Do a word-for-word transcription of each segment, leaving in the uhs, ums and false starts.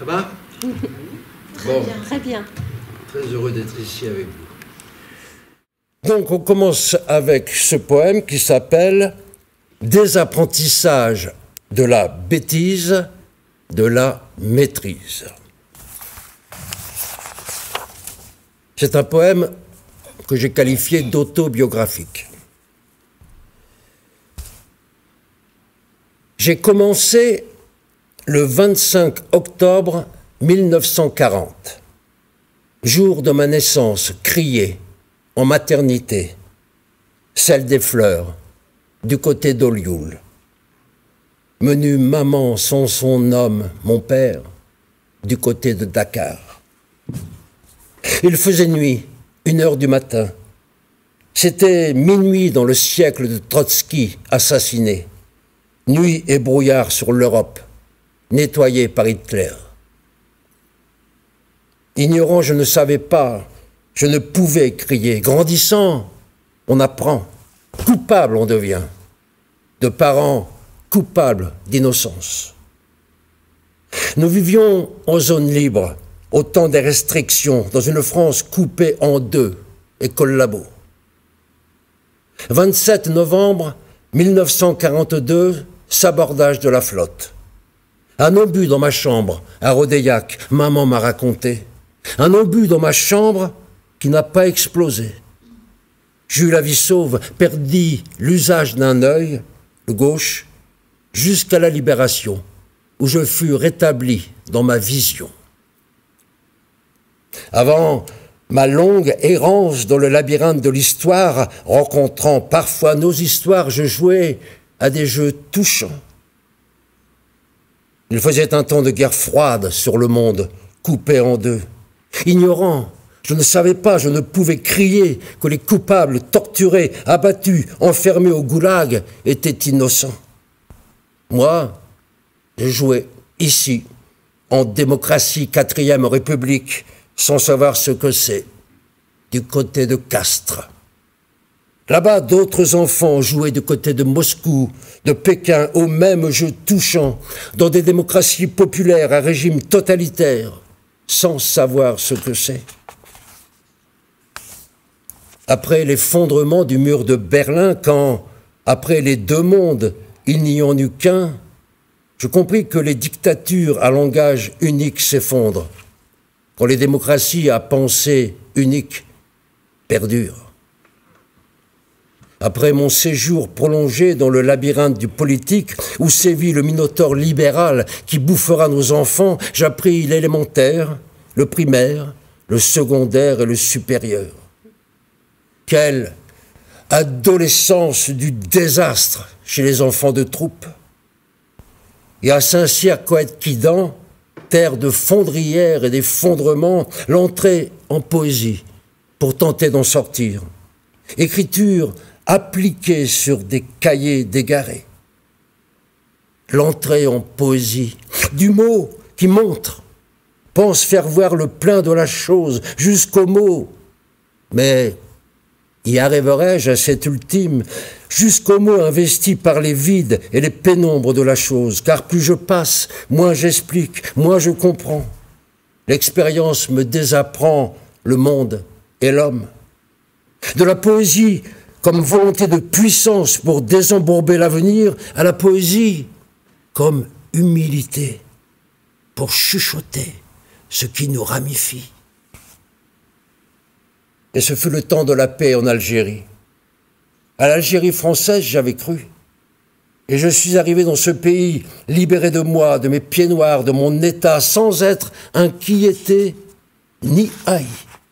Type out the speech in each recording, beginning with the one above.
Ça va? Très Bon. bien, très bien. Très heureux d'être ici avec vous. Donc on commence avec ce poème qui s'appelle « Désapprentissage de la bêtise, de la maîtrise ». C'est un poème que j'ai qualifié d'autobiographique. J'ai commencé le vingt-cinq octobre mille neuf cent quarante, jour de ma naissance, crié en maternité, celle des fleurs, du côté d'Olioul. Menue maman sans son homme, mon père, du côté de Dakar. Il faisait nuit, une heure du matin. C'était minuit dans le siècle de Trotsky, assassiné. Nuit et brouillard sur l'Europe, nettoyée par Hitler. Ignorant, je ne savais pas, je ne pouvais crier. Grandissant, on apprend. Coupable, on devient. De parents coupables d'innocence. Nous vivions en zone libre, au temps des restrictions, dans une France coupée en deux, école labo. vingt-sept novembre mille neuf cent quarante-deux, sabordage de la flotte. Un obus dans ma chambre, à Rodéiac, maman m'a raconté. Un obus dans ma chambre qui n'a pas explosé. J'eus la vie sauve, perdis l'usage d'un œil, le gauche, jusqu'à la libération, où je fus rétabli dans ma vision. Avant ma longue errance dans le labyrinthe de l'histoire, rencontrant parfois nos histoires, je jouais à des jeux touchants. Il faisait un temps de guerre froide sur le monde, coupé en deux. Ignorant, je ne savais pas, je ne pouvais crier que les coupables, torturés, abattus, enfermés au goulag, étaient innocents. Moi, je jouais ici, en démocratie, quatrième république, sans savoir ce que c'est, du côté de Castres. Là-bas, d'autres enfants jouaient du côté de Moscou, de Pékin, aux mêmes jeux touchants, dans des démocraties populaires à régime totalitaire, sans savoir ce que c'est. Après l'effondrement du mur de Berlin, quand, après les deux mondes, il n'y en eut qu'un, je compris que les dictatures à langage unique s'effondrent, quand les démocraties à pensée unique perdurent. Après mon séjour prolongé dans le labyrinthe du politique, où sévit le minotaure libéral qui bouffera nos enfants, j'appris l'élémentaire, le primaire, le secondaire et le supérieur. Quelle adolescence du désastre chez les enfants de troupe. Et à Saint-Cyr-Coët-Quidan, terre de fondrières et d'effondrements, l'entrée en poésie pour tenter d'en sortir. Écriture appliquée sur des cahiers dégarés. L'entrée en poésie, du mot qui montre, pense faire voir le plein de la chose jusqu'au mot. Mais y arriverai-je à cet ultime, jusqu'au mot investi par les vides et les pénombres de la chose? Car plus je passe, moins j'explique, moins je comprends. L'expérience me désapprend le monde et l'homme. De la poésie comme volonté de puissance pour désembourber l'avenir, à la poésie comme humilité pour chuchoter ce qui nous ramifie. Et ce fut le temps de la paix en Algérie. À l'Algérie française, j'avais cru. Et je suis arrivé dans ce pays, libéré de moi, de mes pieds noirs, de mon état, sans être inquiété ni haï.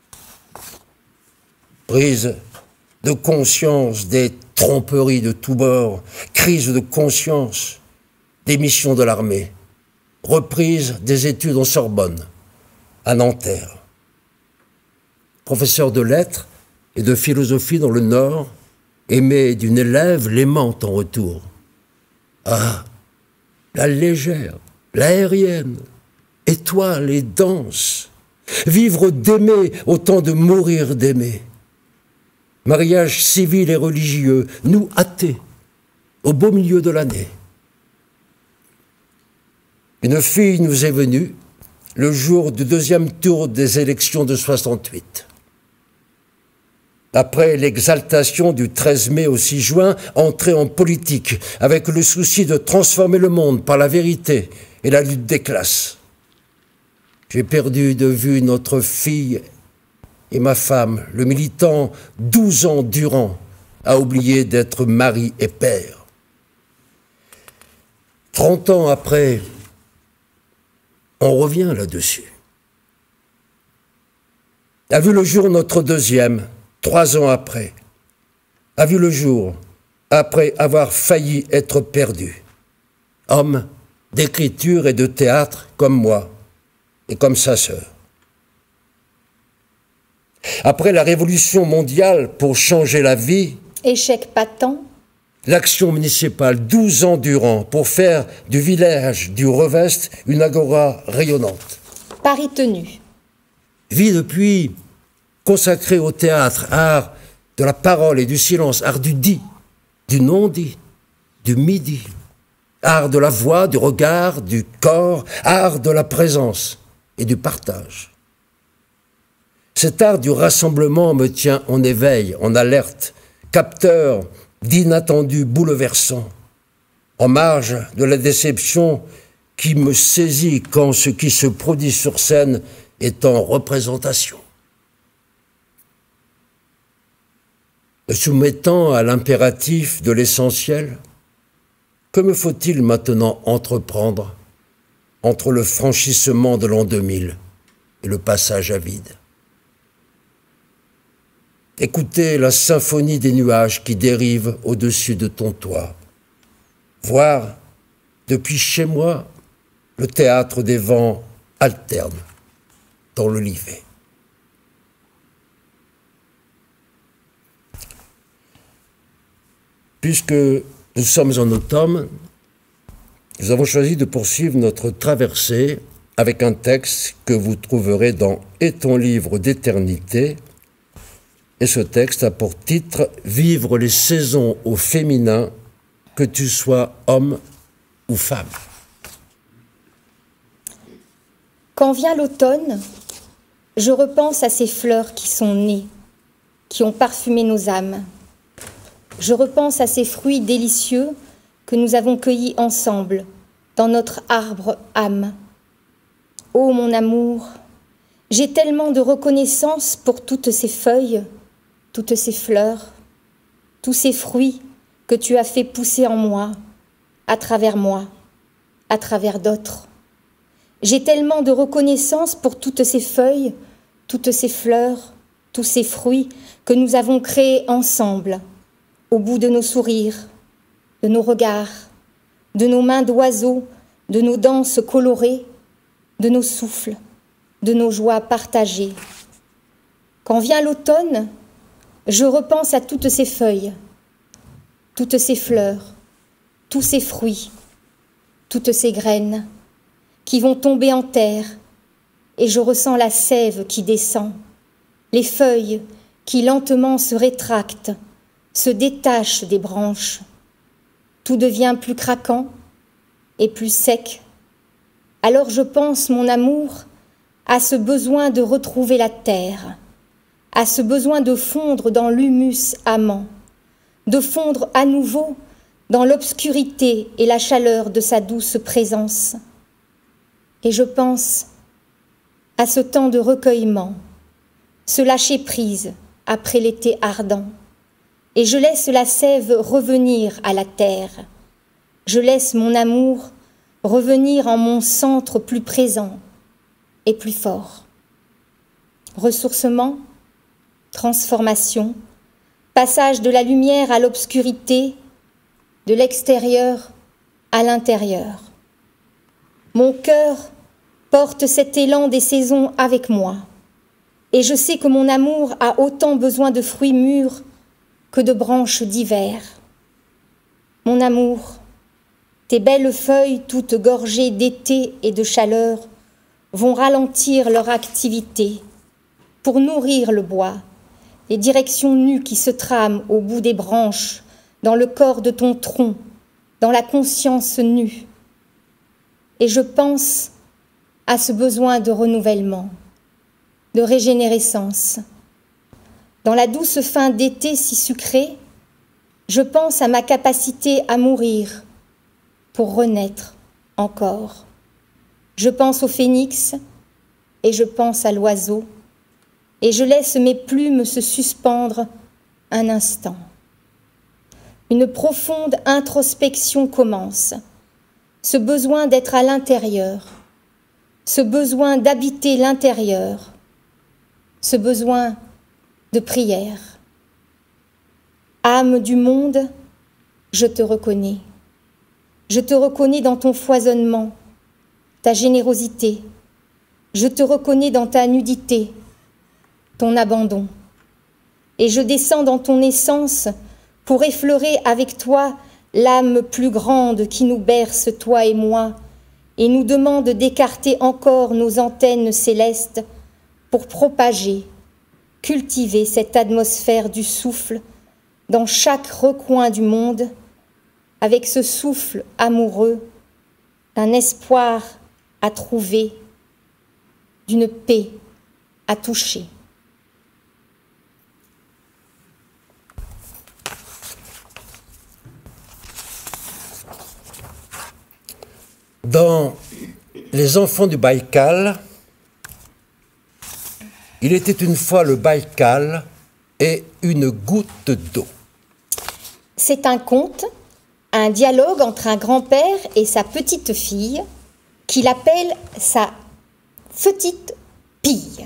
Prise de conscience des tromperies de tous bords, crise de conscience, démission de l'armée, reprise des études en Sorbonne, à Nanterre. Professeur de lettres et de philosophie dans le Nord, aimé d'une élève, l'aimante en retour. Ah, la légère, l'aérienne, étoile et danse, vivre d'aimer autant de mourir d'aimer. Mariage civil et religieux, nous athées, au beau milieu de l'année. Une fille nous est venue, le jour du deuxième tour des élections de soixante-huit. Après l'exaltation du treize mai au six juin, entré en politique avec le souci de transformer le monde par la vérité et la lutte des classes. J'ai perdu de vue notre fille et ma femme, le militant, douze ans durant, a oublié d'être mari et père. Trente ans après, on revient là-dessus. A vu le jour notre deuxième, trois ans après, a vu le jour après avoir failli être perdu. Homme d'écriture et de théâtre comme moi et comme sa sœur. Après la révolution mondiale pour changer la vie, échec patent, l'action municipale douze ans durant pour faire du village du Revest une agora rayonnante. Paris tenu. Vie depuis consacrée au théâtre, art de la parole et du silence, art du dit, du non-dit, du midi, art de la voix, du regard, du corps, art de la présence et du partage. Cet art du rassemblement me tient en éveil, en alerte, capteur d'inattendus bouleversants, en marge de la déception qui me saisit quand ce qui se produit sur scène est en représentation. Me soumettant à l'impératif de l'essentiel, que me faut-il maintenant entreprendre entre le franchissement de l'an deux mille et le passage à vide? Écouter la symphonie des nuages qui dérivent au-dessus de ton toit. Voir, depuis chez moi, le théâtre des vents alterne dans l'Olivet. Puisque nous sommes en automne, nous avons choisi de poursuivre notre traversée avec un texte que vous trouverez dans « Et ton livre d'éternité ». Et ce texte a pour titre « Vivre les saisons au féminin, que tu sois homme ou femme ». Quand vient l'automne, je repense à ces fleurs qui sont nées, qui ont parfumé nos âmes. Je repense à ces fruits délicieux que nous avons cueillis ensemble dans notre arbre âme. Ô mon amour, j'ai tellement de reconnaissance pour toutes ces feuilles, toutes ces fleurs, tous ces fruits que tu as fait pousser en moi, à travers moi, à travers d'autres. J'ai tellement de reconnaissance pour toutes ces feuilles, toutes ces fleurs, tous ces fruits que nous avons créés ensemble, au bout de nos sourires, de nos regards, de nos mains d'oiseaux, de nos danses colorées, de nos souffles, de nos joies partagées. Quand vient l'automne, je repense à toutes ces feuilles, toutes ces fleurs, tous ces fruits, toutes ces graines qui vont tomber en terre, et je ressens la sève qui descend, les feuilles qui lentement se rétractent, se détachent des branches. Tout devient plus craquant et plus sec. Alors je pense, mon amour, à ce besoin de retrouver la terre, à ce besoin de fondre dans l'humus amant, de fondre à nouveau dans l'obscurité et la chaleur de sa douce présence. Et je pense à ce temps de recueillement, ce lâcher-prise après l'été ardent, et je laisse la sève revenir à la terre, je laisse mon amour revenir en mon centre plus présent et plus fort. Ressourcement, transformation, passage de la lumière à l'obscurité, de l'extérieur à l'intérieur. Mon cœur porte cet élan des saisons avec moi, et je sais que mon amour a autant besoin de fruits mûrs que de branches d'hiver. Mon amour, tes belles feuilles toutes gorgées d'été et de chaleur vont ralentir leur activité pour nourrir le bois, les directions nues qui se trament au bout des branches, dans le corps de ton tronc, dans la conscience nue. Et je pense à ce besoin de renouvellement, de régénérescence. Dans la douce fin d'été si sucrée, je pense à ma capacité à mourir pour renaître encore. Je pense au phénix et je pense à l'oiseau et je laisse mes plumes se suspendre un instant. Une profonde introspection commence, ce besoin d'être à l'intérieur, ce besoin d'habiter l'intérieur, ce besoin de prière. Âme du monde, je te reconnais. Je te reconnais dans ton foisonnement, ta générosité. Je te reconnais dans ta nudité, ton abandon. Et je descends dans ton essence pour effleurer avec toi l'âme plus grande qui nous berce, toi et moi, et nous demande d'écarter encore nos antennes célestes pour propager, cultiver cette atmosphère du souffle dans chaque recoin du monde, avec ce souffle amoureux d'un espoir à trouver, d'une paix à toucher. Dans Les enfants du Baïkal, il était une fois le Baïkal et une goutte d'eau. C'est un conte, un dialogue entre un grand-père et sa petite fille, qu'il appelle sa petite pille.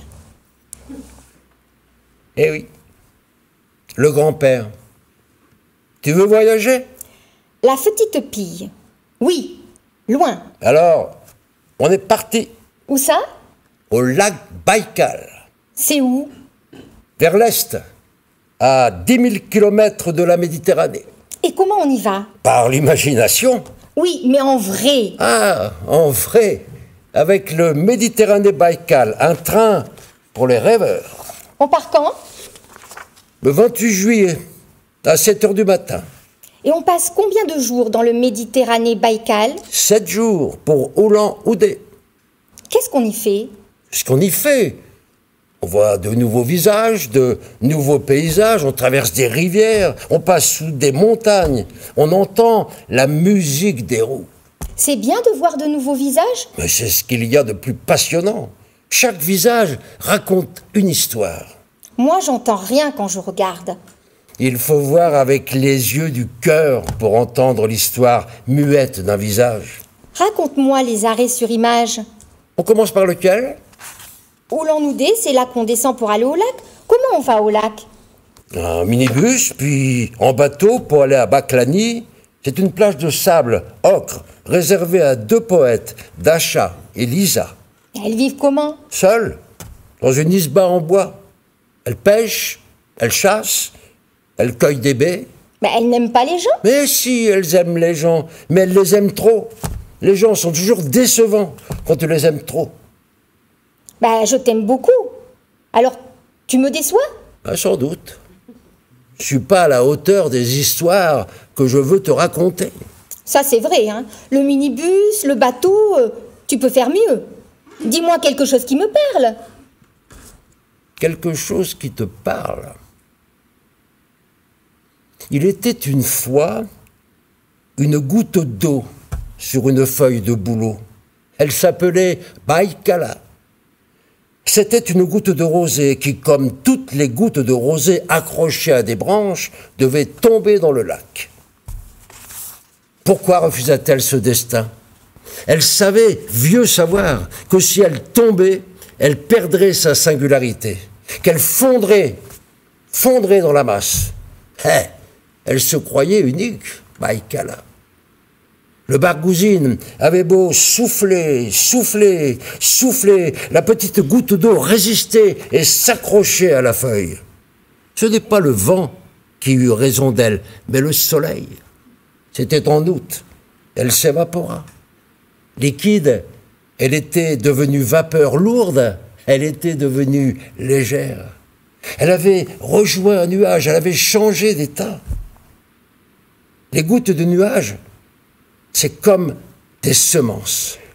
Eh oui, le grand-père. Tu veux voyager? La petite pille. Oui, loin. Alors, on est parti. Où ça? Au lac Baïkal. C'est où? Vers l'est, à dix mille kilomètres de la Méditerranée. Et comment on y va? Par l'imagination. Oui, mais en vrai. Ah, en vrai, avec le Méditerranée Baïkal, un train pour les rêveurs. On part quand? Le vingt-huit juillet, à sept heures du matin. Et on passe combien de jours dans le Méditerranée Baïkal? Sept jours pour Oulan-Oudé. Qu'est-ce qu'on y fait? Ce qu'on y fait, on voit de nouveaux visages, de nouveaux paysages, on traverse des rivières, on passe sous des montagnes, on entend la musique des roues. C'est bien de voir de nouveaux visages? Mais c'est ce qu'il y a de plus passionnant. Chaque visage raconte une histoire. Moi, j'entends rien quand je regarde. Il faut voir avec les yeux du cœur pour entendre l'histoire muette d'un visage. Raconte-moi les arrêts sur image. On commence par lequel? Oulan-Oudé, c'est là qu'on descend pour aller au lac. Comment on va au lac? Un minibus, puis en bateau pour aller à Baklani. C'est une plage de sable ocre réservée à deux poètes, Dacha et Lisa. Elles vivent comment? Seules, dans une isba en bois. Elles pêchent, elles chassent, elles cueillent des baies. Mais elles n'aiment pas les gens? Mais si, elles aiment les gens, mais elles les aiment trop. Les gens sont toujours décevants quand tu les aimes trop. Bah, je t'aime beaucoup. Alors, tu me déçois? Ah, sans doute. Je suis pas à la hauteur des histoires que je veux te raconter. Ça, c'est vrai, hein. Le minibus, le bateau, euh, tu peux faire mieux. Dis-moi quelque chose qui me parle. Quelque chose qui te parle. Il était une fois une goutte d'eau sur une feuille de bouleau. Elle s'appelait Baïkala. C'était une goutte de rosée qui, comme toutes les gouttes de rosée accrochées à des branches, devait tomber dans le lac. Pourquoi refusa-t-elle ce destin? Elle savait, vieux savoir, que si elle tombait, elle perdrait sa singularité, qu'elle fondrait, fondrait dans la masse. Eh, elle se croyait unique, Baïkala. Le Bargouzine avait beau souffler, souffler, souffler, la petite goutte d'eau résistait et s'accrochait à la feuille. Ce n'est pas le vent qui eut raison d'elle, mais le soleil. C'était en août, elle s'évapora. Liquide, elle était devenue vapeur lourde, elle était devenue légère. Elle avait rejoint un nuage, elle avait changé d'état. Les gouttes de nuages, c'est comme des semences.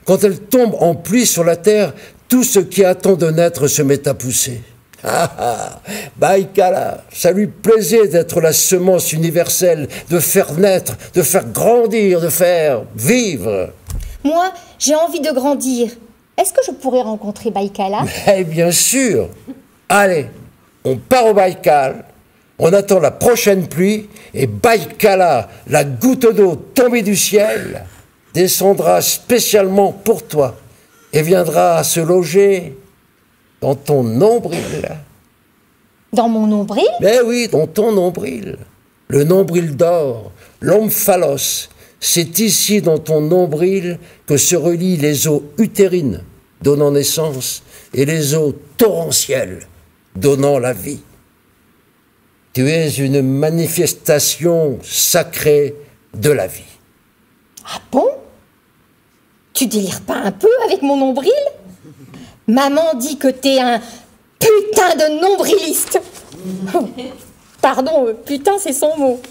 quand elle tombe en pluie sur la terre, tout ce qui attend de naître se met à pousser. Ah ah, Baïkala, ça lui plaisait d'être la semence universelle, de faire naître, de faire grandir, de faire vivre. Moi, j'ai envie de grandir. Est-ce que je pourrais rencontrer Baïkala? Eh bien sûr. Allez, on part au Baïkal, on attend la prochaine pluie, et Baïkala, la goutte d'eau tombée du ciel, descendra spécialement pour toi et viendra se loger dans ton nombril. Dans mon nombril? Mais oui, dans ton nombril. Le nombril d'or, l'omphalos. C'est ici, dans ton nombril, que se relient les eaux utérines, donnant naissance, et les eaux torrentielles, donnant la vie. Tu es une manifestation sacrée de la vie. Ah bon? Tu délires pas un peu avec mon nombril? Maman dit que t'es un putain de nombriliste. Pardon, euh, putain, c'est son mot.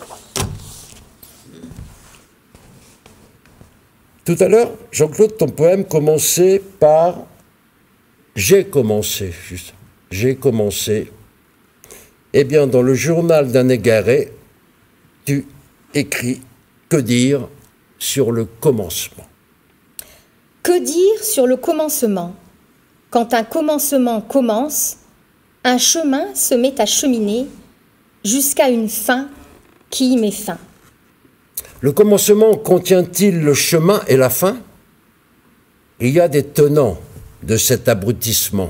Tout à l'heure, Jean-Claude, ton poème commençait par « J'ai commencé », juste. « J'ai commencé ». Eh bien, dans le journal d'un égaré, tu écris « Que dire sur le commencement ». Que dire sur le commencement? Quand un commencement commence, un chemin se met à cheminer jusqu'à une fin qui y met fin. Le commencement contient-il le chemin et la fin? Il y a des tenants de cet abrutissement.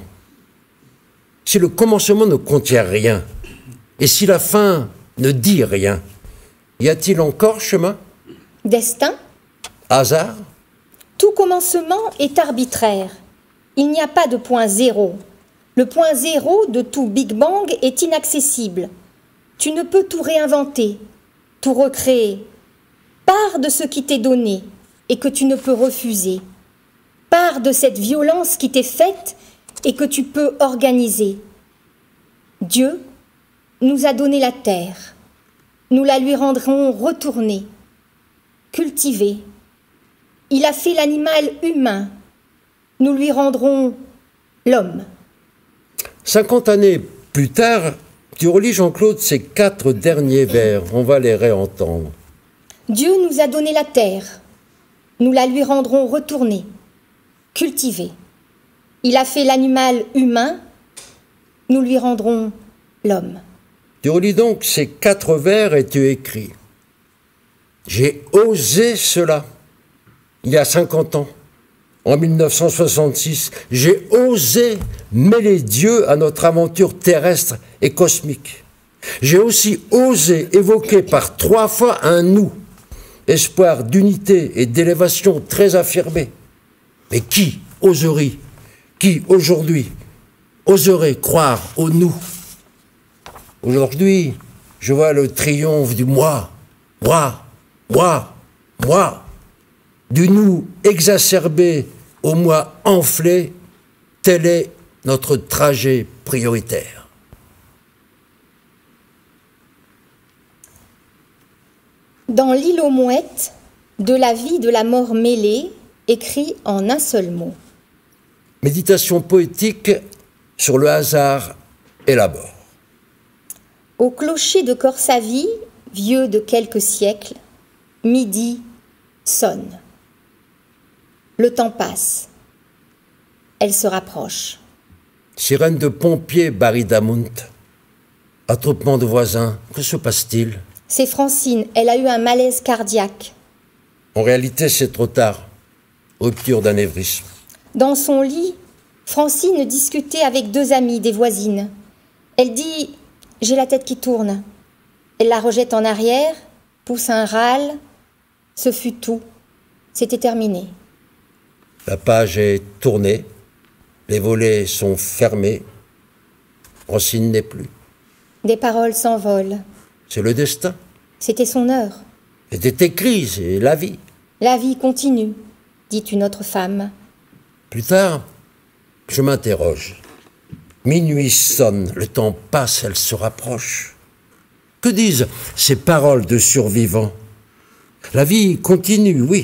Si le commencement ne contient rien, et si la fin ne dit rien, y a-t-il encore chemin? Destin? Hasard? Tout commencement est arbitraire. Il n'y a pas de point zéro. Le point zéro de tout Big Bang est inaccessible. Tu ne peux tout réinventer, tout recréer. Pars de ce qui t'est donné et que tu ne peux refuser. Pars de cette violence qui t'est faite et que tu peux organiser. Dieu nous a donné la terre. Nous la lui rendrons retournée, cultivée. Il a fait l'animal humain. Nous lui rendrons l'homme. Cinquante années plus tard, tu relis, Jean-Claude, ces quatre derniers vers. On va les réentendre. Dieu nous a donné la terre. Nous la lui rendrons retournée, cultivée. Il a fait l'animal humain. Nous lui rendrons l'homme. Tu relis donc ces quatre vers et tu écris. J'ai osé cela il y a cinquante ans. En mille neuf cent soixante-six, j'ai osé mêler Dieu à notre aventure terrestre et cosmique. J'ai aussi osé évoquer par trois fois un nous, espoir d'unité et d'élévation très affirmé. Mais qui oserait, qui aujourd'hui oserait croire au nous? Aujourd'hui, je vois le triomphe du moi, moi, moi, moi, du nous exacerbé au moi enflé, tel est notre trajet prioritaire. Dans l'île aux mouettes, de la vie de la mort mêlée, écrit en un seul mot. Méditation poétique sur le hasard et la mort. Au clocher de Corsavie, vieux de quelques siècles, midi sonne. Le temps passe. Elle se rapproche. Sirène de pompiers, Baridamunt. Attroupement de voisins, que se passe-t-il? C'est Francine, elle a eu un malaise cardiaque. En réalité, c'est trop tard. Rupture d'anévrisme. Dans son lit, Francine discutait avec deux amies, des voisines. Elle dit « J'ai la tête qui tourne ». Elle la rejette en arrière, pousse un râle. Ce fut tout. C'était terminé. La page est tournée. Les volets sont fermés. Francine n'est plus. Des paroles s'envolent. C'est le destin. C'était son heure. C'était écrit, c'est la vie. La vie continue, dit une autre femme. Plus tard, je m'interroge. Minuit sonne, le temps passe, elle se rapproche. Que disent ces paroles de survivants? La vie continue, oui,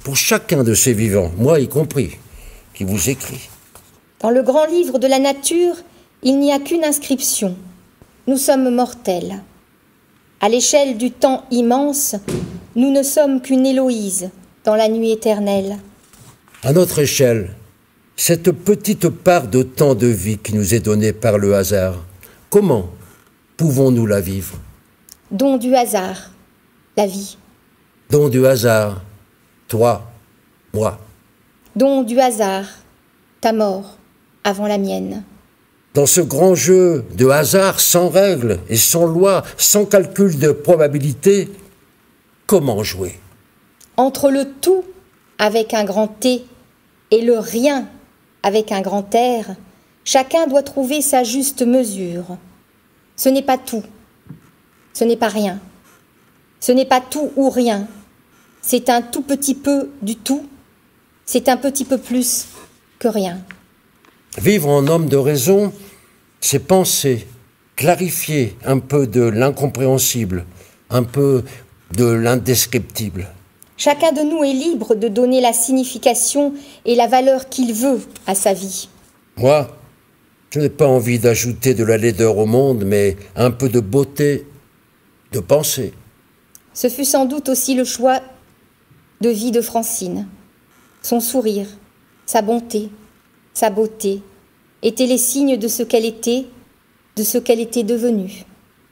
pour chacun de ces vivants, moi y compris, qui vous écrit. Dans le grand livre de la nature, il n'y a qu'une inscription. Nous sommes mortels. À l'échelle du temps immense, nous ne sommes qu'une Héloïse dans la nuit éternelle. À notre échelle, cette petite part de temps de vie qui nous est donnée par le hasard, comment pouvons-nous la vivre? Don du hasard, la vie. Don du hasard, toi, moi. Don du hasard, ta mort avant la mienne. Dans ce grand jeu de hasard sans règles et sans loi, sans calcul de probabilité, comment jouer? Entre le tout avec un grand T et le rien avec un grand R, chacun doit trouver sa juste mesure. Ce n'est pas tout, ce n'est pas rien. Ce n'est pas tout ou rien, c'est un tout petit peu du tout, c'est un petit peu plus que rien. Vivre en homme de raison, c'est penser, clarifier un peu de l'incompréhensible, un peu de l'indescriptible. Chacun de nous est libre de donner la signification et la valeur qu'il veut à sa vie. Moi, je n'ai pas envie d'ajouter de la laideur au monde, mais un peu de beauté, de pensée. Ce fut sans doute aussi le choix de vie de Francine. Son sourire, sa bonté, sa beauté étaient les signes de ce qu'elle était, de ce qu'elle était devenue.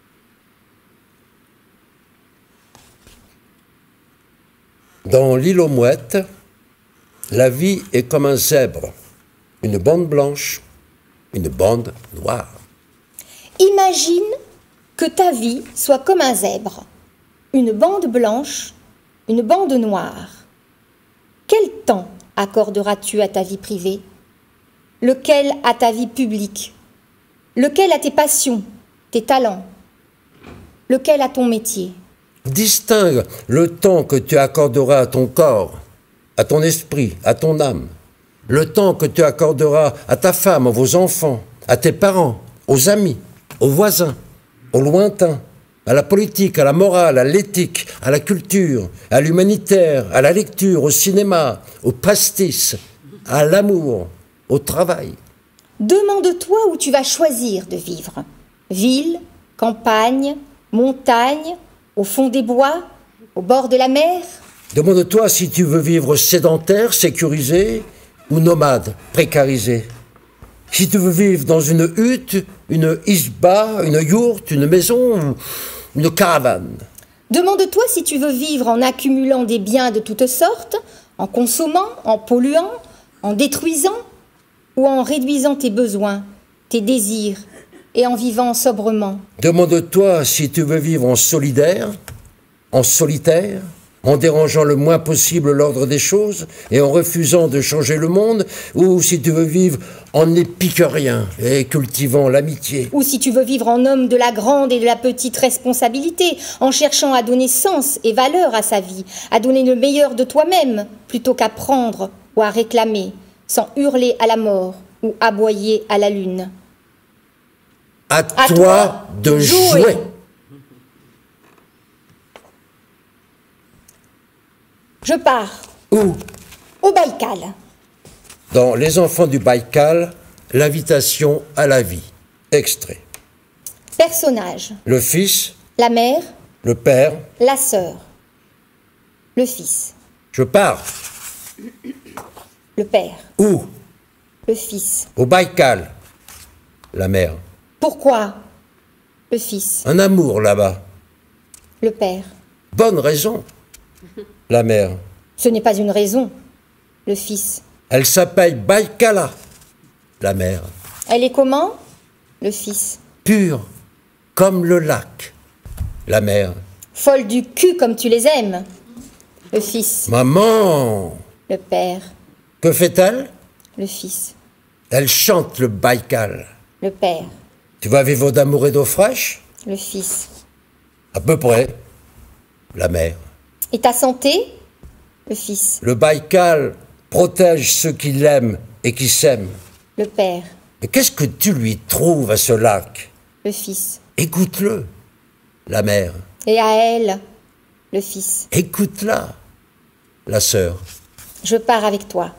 Dans l'île aux mouettes, la vie est comme un zèbre, une bande blanche, une bande noire. Imagine que ta vie soit comme un zèbre, une bande blanche, une bande noire. Quel temps accorderas-tu à ta vie privée? Lequel à ta vie publique? Lequel à tes passions, tes talents? Lequel à ton métier? Distingue le temps que tu accorderas à ton corps, à ton esprit, à ton âme. Le temps que tu accorderas à ta femme, à vos enfants, à tes parents, aux amis, aux voisins, aux lointains, à la politique, à la morale, à l'éthique, à la culture, à l'humanitaire, à la lecture, au cinéma, au pastis, à l'amour, au travail. Demande-toi où tu vas choisir de vivre. Ville, campagne, montagne, au fond des bois, au bord de la mer. Demande-toi si tu veux vivre sédentaire, sécurisé, ou nomade, précarisé. Si tu veux vivre dans une hutte, une isba, une yourte, une maison, ou une caravane. Demande-toi si tu veux vivre en accumulant des biens de toutes sortes, en consommant, en polluant, en détruisant, ou en réduisant tes besoins, tes désirs, et en vivant sobrement. Demande-toi si tu veux vivre en solidaire, en solitaire, en dérangeant le moins possible l'ordre des choses et en refusant de changer le monde, ou si tu veux vivre en épicurien et cultivant l'amitié. Ou si tu veux vivre en homme de la grande et de la petite responsabilité, en cherchant à donner sens et valeur à sa vie, à donner le meilleur de toi-même, plutôt qu'à prendre ou à réclamer, sans hurler à la mort ou aboyer à la lune. À, À toi, toi de jouer. jouer. Je pars Où? au Baïkal. Dans Les enfants du Baïkal, l'invitation à la vie. Extrait. Personnage. Le fils, La mère, le père, la sœur. Le fils. je pars. Le père. Où? Le fils. Au Baïkal. La mère. Pourquoi? Le fils. Un amour là-bas. Le père. Bonne raison. La mère. Ce n'est pas une raison. Le fils. Elle s'appelle Baïkala. La mère. Elle est comment? Le fils. Pure, comme le lac. La mère. Folle du cul comme tu les aimes. Le fils. Maman, Le père. que fait-elle? Le fils. Elle chante le Baïkal. Le père. Tu vas vivre d'amour et d'eau fraîche? Le fils. À peu près. La mère. Et ta santé? Le fils. Le Baïkal protège ceux qui l'aiment et qui s'aiment. Le père. Mais qu'est-ce que tu lui trouves à ce lac? Le fils. Écoute-le. La mère. Et à elle? Le fils. Écoute-la. La sœur. Je pars avec toi.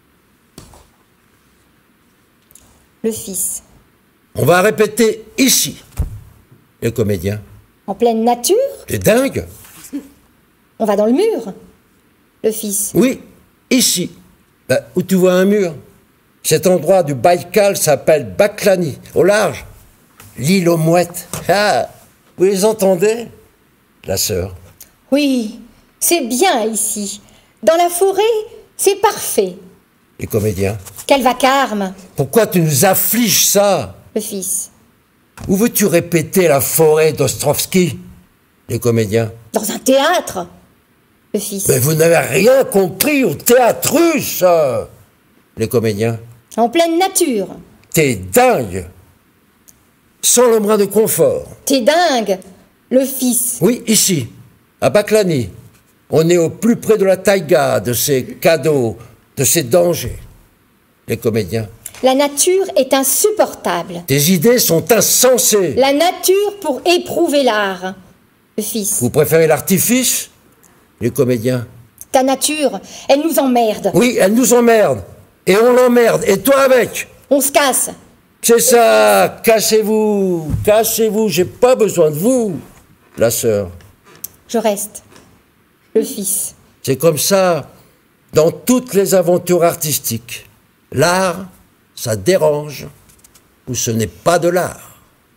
Le fils. On va répéter ici. Les comédiens. En pleine nature? T'es dingue? On va dans le mur. Le fils. Oui, ici. Ben, où tu vois un mur. Cet endroit du Baïkal s'appelle Baklani, au large. L'île aux mouettes. Ah, vous les entendez? La sœur. Oui, c'est bien ici. Dans la forêt, c'est parfait. Les comédiens. Quel vacarme. Pourquoi tu nous affliges ça? Le fils. Où veux-tu répéter la forêt d'Ostrovski? Les comédiens. Dans un théâtre. Le fils. Mais vous n'avez rien compris au théâtre russe. Les comédiens. En pleine nature. T'es dingue. Sans le brin de confort. T'es dingue. Le fils. Oui, ici, à Baklani. On est au plus près de la taïga, de ses cadeaux, de ses dangers. Les comédiens. La nature est insupportable. Tes idées sont insensées. La nature pour éprouver l'art. Le fils. Vous préférez l'artifice? Les comédiens. Ta nature, elle nous emmerde. Oui, elle nous emmerde. Et on l'emmerde. Et toi avec. On se casse. C'est ça. Cassez-vous. Cassez-vous. J'ai pas besoin de vous. La sœur. Je reste. Le fils. C'est comme ça dans toutes les aventures artistiques. L'art, ça dérange ou ce n'est pas de l'art.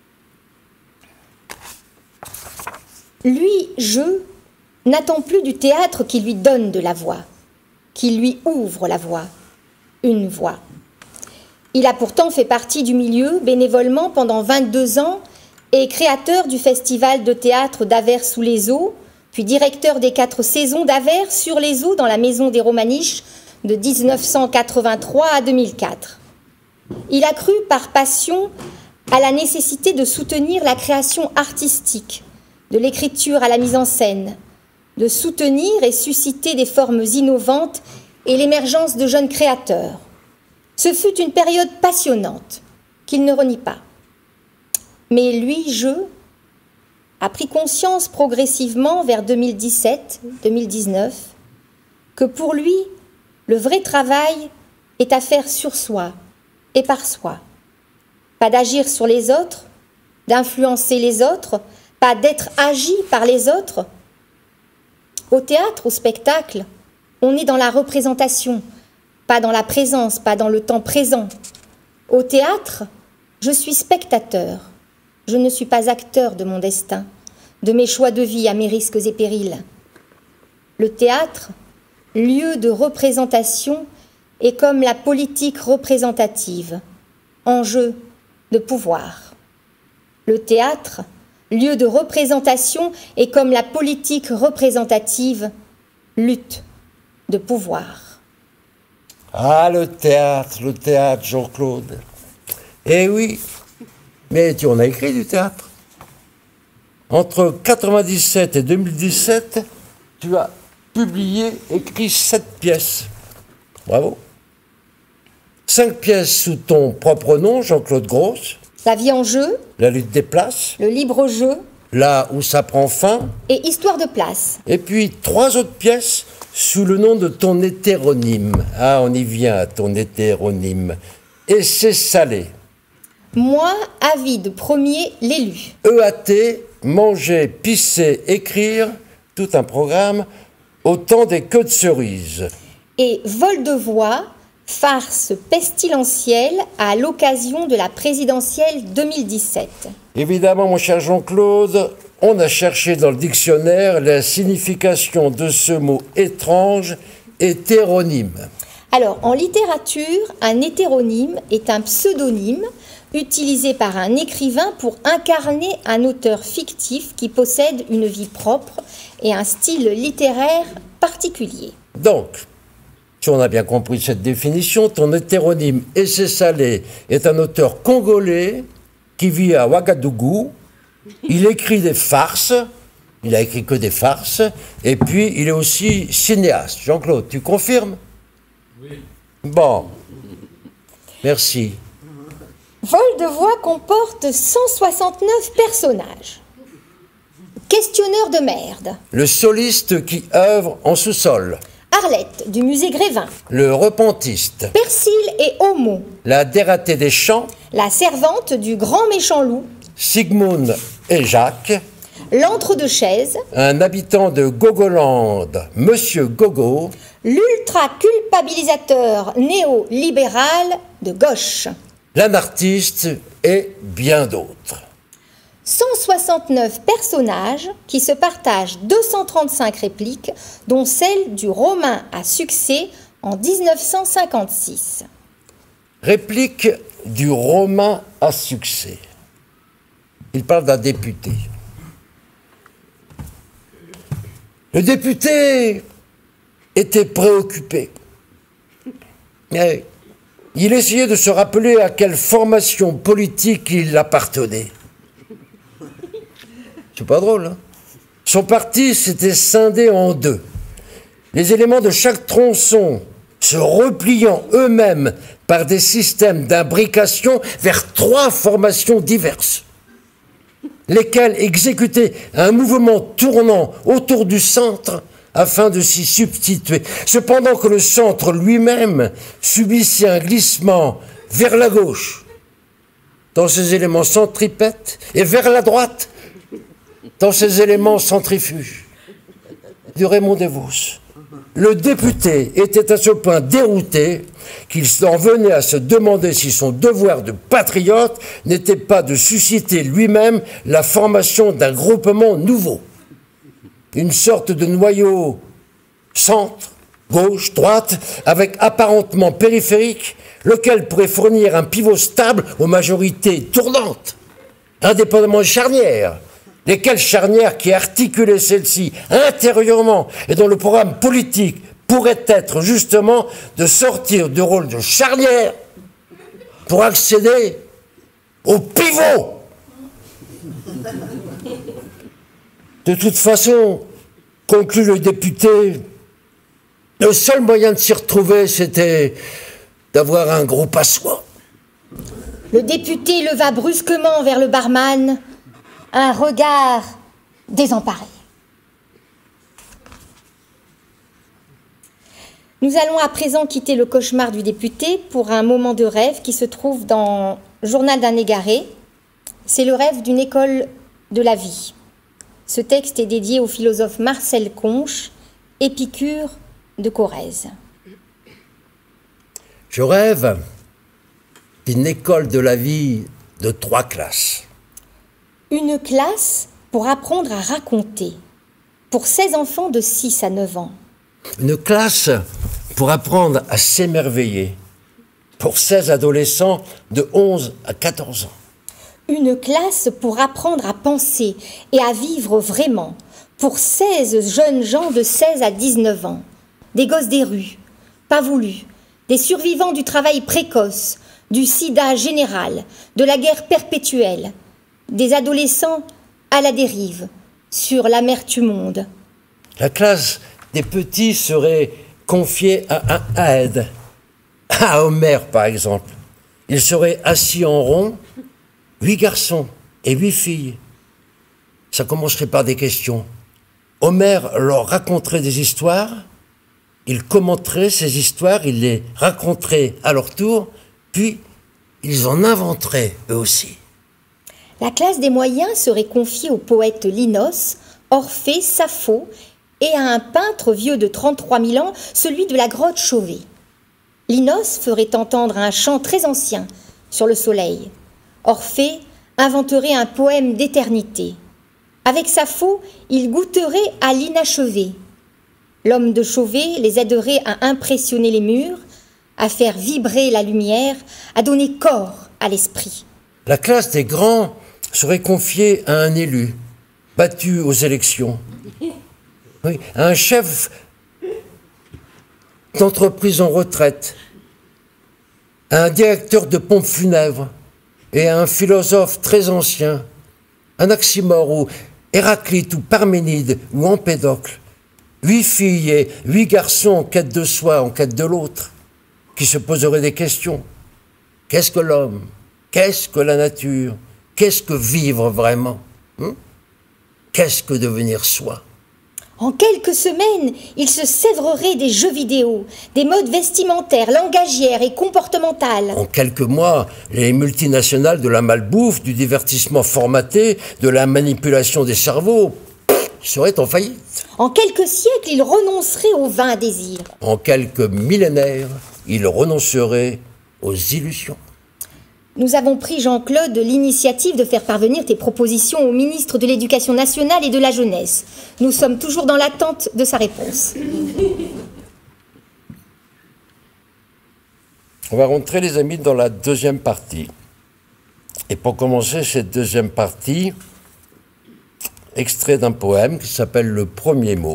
Lui, je, n'attend plus du théâtre qui lui donne de la voix, qui lui ouvre la voix, une voix. Il a pourtant fait partie du milieu bénévolement pendant vingt-deux ans et créateur du festival de théâtre d'Avers-sous-les-Eaux, puis directeur des quatre saisons d'Avers sur les eaux dans la Maison des Romaniches de dix-neuf cent quatre-vingt-trois à deux mille quatre. Il a cru par passion à la nécessité de soutenir la création artistique, de l'écriture à la mise en scène, de soutenir et susciter des formes innovantes et l'émergence de jeunes créateurs. Ce fut une période passionnante, qu'il ne renie pas. Mais lui, je, a pris conscience progressivement vers deux mille dix-sept deux mille dix-neuf que pour lui, le vrai travail est à faire sur soi et par soi. Pas d'agir sur les autres, d'influencer les autres, pas d'être agi par les autres. Au théâtre, au spectacle, on est dans la représentation, pas dans la présence, pas dans le temps présent. Au théâtre, je suis spectateur. Je ne suis pas acteur de mon destin, de mes choix de vie à mes risques et périls. Le théâtre, lieu de représentation, est comme la politique représentative, enjeu de pouvoir. Le théâtre, lieu de représentation, est comme la politique représentative, lutte de pouvoir. Ah, le théâtre, le théâtre, Jean-Claude. Eh oui, mais tu en as écrit du théâtre. Entre quatre-vingt-dix-sept et deux mille dix-sept, tu as publié, écrit sept pièces. Bravo. Cinq pièces sous ton propre nom, Jean-Claude Gross. La vie en jeu, La lutte des places. le libre jeu Là où ça prend fin. et histoire de place. Et puis trois autres pièces sous le nom de ton hétéronyme. Ah, on y vient à ton hétéronyme. Et c'est salé. Moi, avide premier, l'élu. E A T, manger, pisser, écrire, tout un programme, autant des queues de cerises. Et vol de voix, farce pestilentielle à l'occasion de la présidentielle deux mille dix-sept. Évidemment, mon cher Jean-Claude, on a cherché dans le dictionnaire la signification de ce mot étrange, hétéronyme. Alors, en littérature, un hétéronyme est un pseudonyme utilisé par un écrivain pour incarner un auteur fictif qui possède une vie propre et un style littéraire particulier. Donc, si on a bien compris cette définition, ton hétéronyme Essai Salé est un auteur congolais qui vit à Ouagadougou. Il écrit des farces, il a écrit que des farces, et puis il est aussi cinéaste. Jean-Claude, tu confirmes? Oui. Bon, merci. Vol de voix comporte cent soixante-neuf personnages. Questionneur de merde. Le soliste qui œuvre en sous-sol. Arlette du musée Grévin. Le repentiste. Persil et Homo. La dératée des champs. La servante du grand méchant loup. Sigmund et Jacques. L'entre-deux-chaises. Un habitant de Gogoland, Monsieur Gogo. L'ultra-culpabilisateur néo-libéral de gauche. L'anartiste et bien d'autres. cent soixante-neuf personnages qui se partagent deux cent trente-cinq répliques, dont celle du Romain à succès en mille neuf cent cinquante-six. Réplique du Romain à succès. Il parle d'un député. Le député était préoccupé. Et il essayait de se rappeler à quelle formation politique il appartenait. C'est pas drôle, hein? Son parti s'était scindé en deux. Les éléments de chaque tronçon se repliant eux-mêmes par des systèmes d'imbrication vers trois formations diverses, lesquelles exécutaient un mouvement tournant autour du centre afin de s'y substituer, cependant que le centre lui-même subissait un glissement vers la gauche dans ses éléments centripètes et vers la droite dans ses éléments centrifuges. Du Raymond Devos. Le député était à ce point dérouté qu'il en venait à se demander si son devoir de patriote n'était pas de susciter lui-même la formation d'un groupement nouveau. Une sorte de noyau centre, gauche, droite, avec apparentement périphérique, lequel pourrait fournir un pivot stable aux majorités tournantes, indépendamment des charnières, lesquelles charnières qui articulaient celles-ci intérieurement et dont le programme politique pourrait être justement de sortir du rôle de charnière pour accéder au pivot. De toute façon, conclut le député, le seul moyen de s'y retrouver, c'était d'avoir un groupe à soi. Le député leva brusquement vers le barman un regard désemparé. Nous allons à présent quitter le cauchemar du député pour un moment de rêve qui se trouve dans Journal d'un égaré. C'est le rêve d'une école de la vie. Ce texte est dédié au philosophe Marcel Conche, Épicure de Corrèze. Je rêve d'une école de la vie de trois classes. Une classe pour apprendre à raconter, pour seize enfants de six à neuf ans. Une classe pour apprendre à s'émerveiller, pour seize adolescents de onze à quatorze ans. Une classe pour apprendre à penser et à vivre vraiment, pour seize jeunes gens de seize à dix-neuf ans. Des gosses des rues, pas voulus, des survivants du travail précoce, du sida général, de la guerre perpétuelle, des adolescents à la dérive, sur l'amertume monde. La classe des petits serait confiée à un aide, à Homère par exemple. Il serait assis en rond, huit garçons et huit filles. Ça commencerait par des questions. Homère leur raconterait des histoires, ils commenteraient ces histoires, ils les raconteraient à leur tour, puis ils en inventeraient eux aussi. La classe des moyens serait confiée au poète Linos, Orphée, Sappho, et à un peintre vieux de trente-trois mille ans, celui de la grotte Chauvet. Linos ferait entendre un chant très ancien sur le soleil. Orphée inventerait un poème d'éternité. Avec Sappho, il goûterait à l'inachevé. L'homme de Chauvet les aiderait à impressionner les murs, à faire vibrer la lumière, à donner corps à l'esprit. La classe des grands serait confiée à un élu, battu aux élections. Oui, à un chef d'entreprise en retraite, à un directeur de pompe funèbre et à un philosophe très ancien, Anaximore ou Héraclite ou Parménide ou Empédocle, huit filles et huit garçons en quête de soi, en quête de l'autre, qui se poseraient des questions. Qu'est-ce que l'homme? Qu'est-ce que la nature? Qu'est-ce que vivre vraiment? hein Qu'est-ce que devenir soi? En quelques semaines, il se sèvrerait des jeux vidéo, des modes vestimentaires, langagières et comportementales. En quelques mois, les multinationales de la malbouffe, du divertissement formaté, de la manipulation des cerveaux pff, seraient en faillite. En quelques siècles, il renoncerait aux vains désirs. En quelques millénaires, il renoncerait aux illusions. Nous avons pris, Jean-Claude, l'initiative de faire parvenir tes propositions au ministre de l'Éducation nationale et de la jeunesse. Nous sommes toujours dans l'attente de sa réponse. On va rentrer, les amis, dans la deuxième partie. Et pour commencer cette deuxième partie, extrait d'un poème qui s'appelle « Le premier mot ».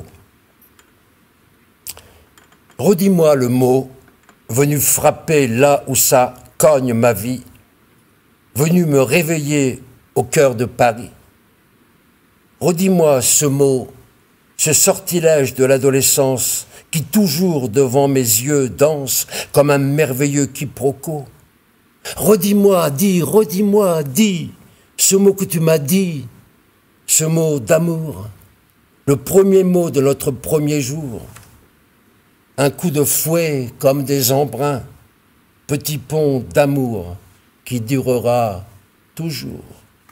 Redis-moi le mot, venu frapper là où ça cogne ma vie, venu me réveiller au cœur de Paris. Redis-moi ce mot, ce sortilège de l'adolescence qui toujours devant mes yeux danse comme un merveilleux quiproquo. Redis-moi, dis, redis-moi, dis, ce mot que tu m'as dit, ce mot d'amour, le premier mot de notre premier jour. Un coup de fouet comme des embruns, petit pont d'amour qui durera toujours.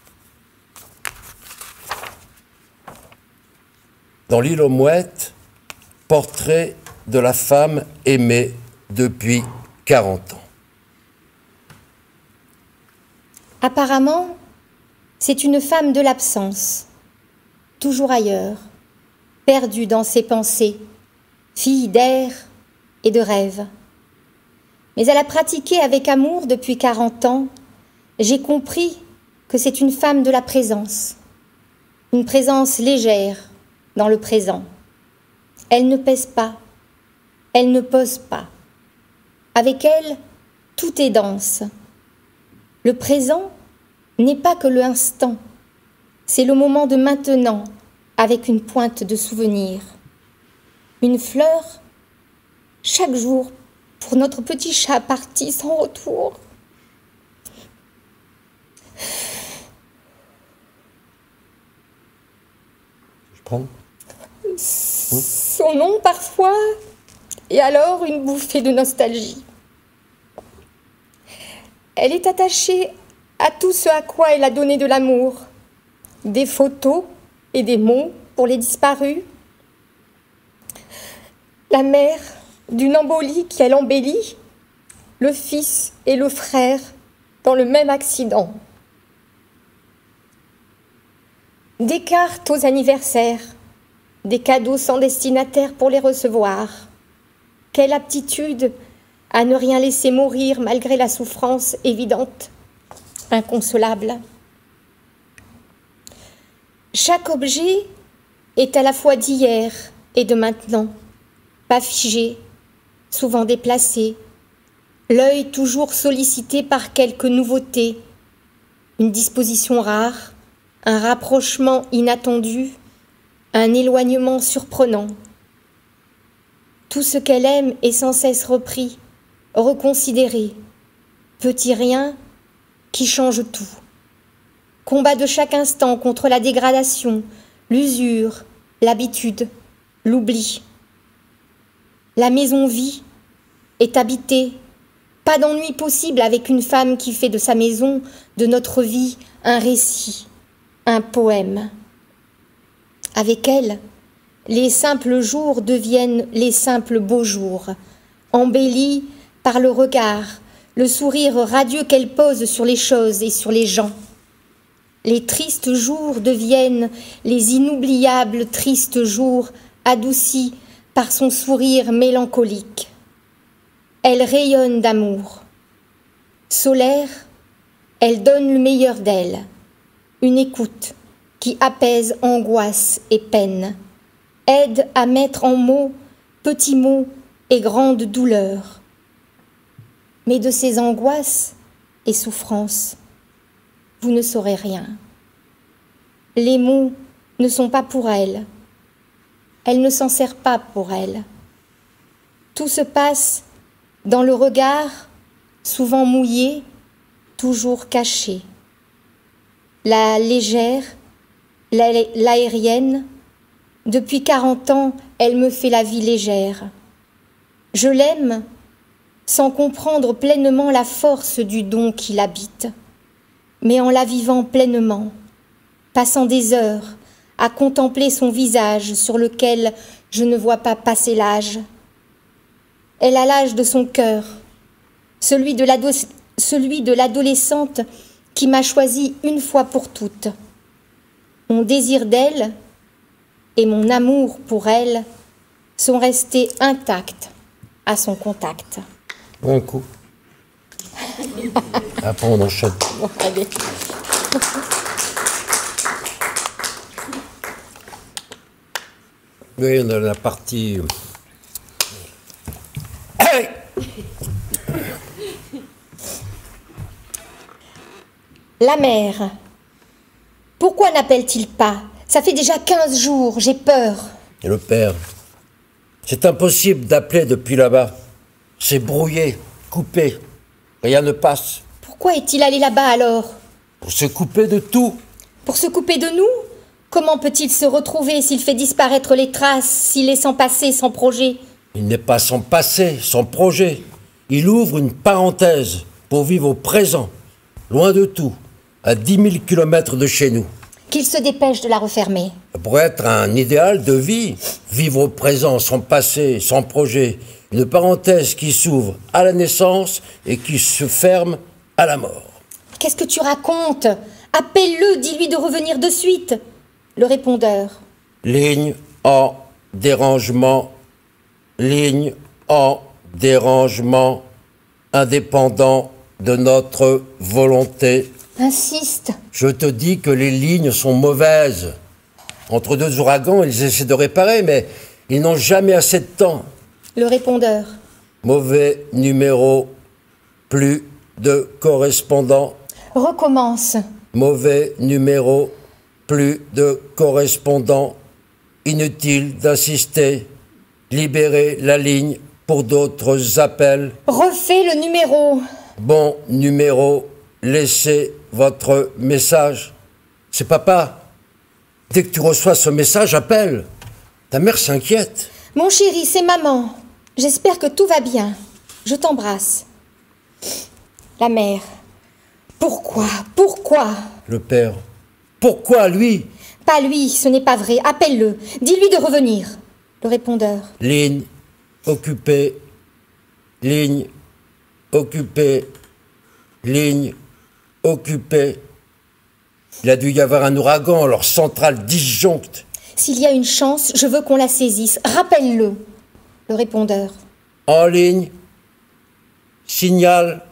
Dans l'île aux mouettes, portrait de la femme aimée depuis quarante ans. Apparemment, c'est une femme de l'absence, toujours ailleurs, perdue dans ses pensées, fille d'air et de rêve. Mais elle a pratiqué avec amour depuis quarante ans. J'ai compris que c'est une femme de la présence, une présence légère dans le présent. Elle ne pèse pas, elle ne pose pas. Avec elle, tout est danse. Le présent n'est pas que l'instant, c'est le moment de maintenant avec une pointe de souvenir. Une fleur, chaque jour, pour notre petit chat parti sans retour. Je prends. Son nom parfois, et alors une bouffée de nostalgie. Elle est attachée à tout ce à quoi elle a donné de l'amour. Des photos et des mots pour les disparus. La mère d'une embolie qu'elle embellit, le fils et le frère dans le même accident. Des cartes aux anniversaires, des cadeaux sans destinataire pour les recevoir. Quelle aptitude à ne rien laisser mourir malgré la souffrance évidente, inconsolable. Chaque objet est à la fois d'hier et de maintenant, pas figé, souvent déplacé, l'œil toujours sollicité par quelque nouveauté, une disposition rare, un rapprochement inattendu, un éloignement surprenant. Tout ce qu'elle aime est sans cesse repris, reconsidéré, petit rien qui change tout. Combat de chaque instant contre la dégradation, l'usure, l'habitude, l'oubli. La maison vit, est habitée. Pas d'ennui possible avec une femme qui fait de sa maison, de notre vie, un récit, un poème. Avec elle, les simples jours deviennent les simples beaux jours, embellis par le regard, le sourire radieux qu'elle pose sur les choses et sur les gens. Les tristes jours deviennent les inoubliables tristes jours adoucis par son sourire mélancolique. Elle rayonne d'amour. Solaire, elle donne le meilleur d'elle, une écoute qui apaise angoisse et peine, aide à mettre en mots petits mots et grandes douleurs. Mais de ces angoisses et souffrances, vous ne saurez rien. Les mots ne sont pas pour elle. Elle ne s'en sert pas pour elle. Tout se passe dans le regard, souvent mouillé, toujours caché. La légère, l'aérienne, Depuis quarante ans, elle me fait la vie légère. Je l'aime sans comprendre pleinement la force du don qui l'habite, mais en la vivant pleinement, passant des heures à contempler son visage sur lequel je ne vois pas passer l'âge. Elle a l'âge de son cœur, celui de l'ado- celui de l'adolescente qui m'a choisi une fois pour toutes. Mon désir d'elle et mon amour pour elle sont restés intacts à son contact. Un coup. Après, on enchaîne. Bon, allez. Oui, on a la partie... Hey! La mère. Pourquoi n'appelle-t-il pas? Ça fait déjà quinze jours, j'ai peur. Et le père. C'est impossible d'appeler depuis là-bas. C'est brouillé, coupé. Rien ne passe. Pourquoi est-il allé là-bas alors? Pour se couper de tout. Pour se couper de nous? Comment peut-il se retrouver s'il fait disparaître les traces, s'il est sans passé, sans projet? Il n'est pas sans passé, sans projet. Il ouvre une parenthèse pour vivre au présent, loin de tout, à dix mille kilomètres de chez nous. Qu'il se dépêche de la refermer. Ça pourrait être un idéal de vie, vivre au présent, sans passé, sans projet. Une parenthèse qui s'ouvre à la naissance et qui se ferme à la mort. Qu'est-ce que tu racontes? Appelle-le, dis-lui de revenir de suite. Le répondeur. Ligne en dérangement, ligne en dérangement, indépendant de notre volonté. Insiste. Je te dis que les lignes sont mauvaises. Entre deux ouragans, ils essaient de réparer, mais ils n'ont jamais assez de temps. Le répondeur. Mauvais numéro, plus de correspondants. Recommence. Mauvais numéro, plus de correspondants. Inutile d'insister. Libérez la ligne pour d'autres appels. Refais le numéro. Bon numéro, laissez votre message. C'est papa. Dès que tu reçois ce message, appelle. Ta mère s'inquiète. Mon chéri, c'est maman. J'espère que tout va bien. Je t'embrasse. La mère. Pourquoi? Pourquoi? Le père. Pourquoi lui? Pas lui, ce n'est pas vrai. Appelle-le. Dis-lui de revenir. Le répondeur. Ligne occupée. Ligne occupée. Ligne occupée. Il a dû y avoir un ouragan, leur centrale disjoncte. S'il y a une chance, je veux qu'on la saisisse. Rappelle-le. Le répondeur. En ligne. Signal.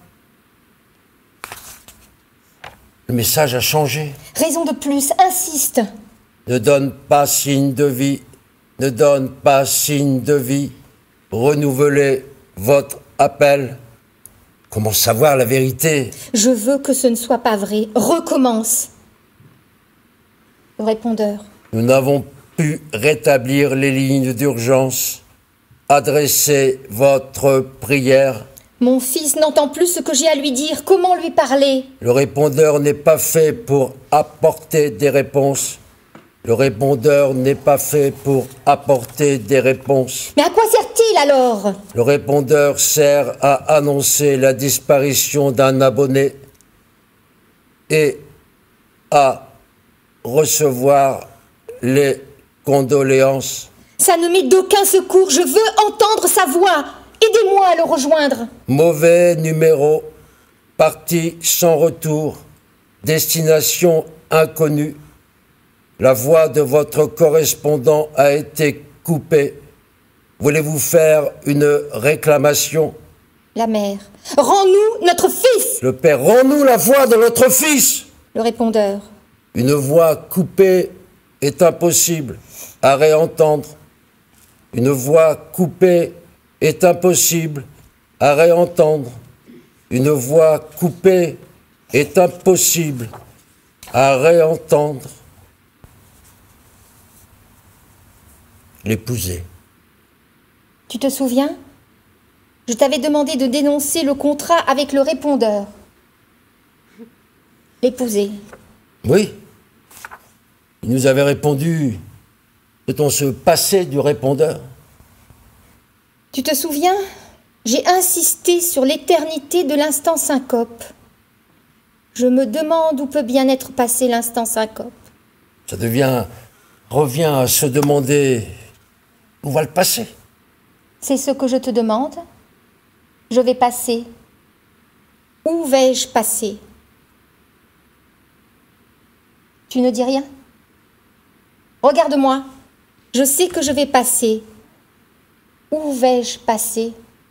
Le message a changé. Raison de plus, insiste. Ne donne pas signe de vie. Ne donne pas signe de vie. Renouvelez votre appel. Comment savoir la vérité? Je veux que ce ne soit pas vrai. Recommence. Le répondeur. Nous n'avons pu rétablir les lignes d'urgence. Adressez votre prière. Mon fils n'entend plus ce que j'ai à lui dire. Comment lui parler? Le répondeur n'est pas fait pour apporter des réponses. Le répondeur n'est pas fait pour apporter des réponses. Mais à quoi sert-il alors? Le répondeur sert à annoncer la disparition d'un abonné et à recevoir les condoléances. Ça ne m'est d'aucun secours. Je veux entendre sa voix. Aidez-moi à le rejoindre. Mauvais numéro, partie sans retour, destination inconnue. La voix de votre correspondant a été coupée. Voulez-vous faire une réclamation? La mère. Rends-nous notre fils. Le père, rends-nous la voix de notre fils. Le répondeur. Une voix coupée est impossible à réentendre. Une voix coupée est impossible à réentendre. Une voix coupée est impossible à réentendre. L'épousé. Tu te souviens? Je t'avais demandé de dénoncer le contrat avec le répondeur. L'épousé. Oui. Il nous avait répondu Peut-on se passer du répondeur? Tu te souviens? J'ai insisté sur l'éternité de l'instant syncope. Je me demande où peut bien être passé l'instant syncope. Ça devient, revient à se demander où va le passer. C'est ce que je te demande. Je vais passer. Où vais-je passer? Tu ne dis rien? Regarde-moi. Je sais que je vais passer. Où vais-je passer?